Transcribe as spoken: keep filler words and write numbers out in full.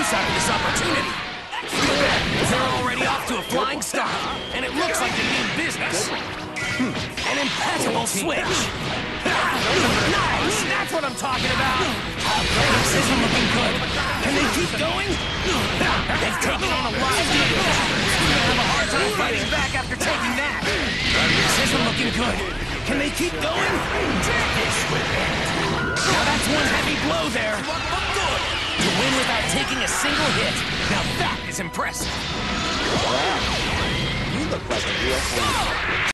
use out of this opportunity. They're already off to a flying start, and it looks like they mean business. Hmm. An impeccable switch. Nice! That's what I'm talking about. This isn't looking good. Can they keep going? They've taken on a lot of damage. They're gonna have a hard time fighting back after taking that. This isn't looking good. Can they keep going? This will end. Now that's one heavy blow there. To win without taking a single hit. Now that is impressive. Wow. You look like a real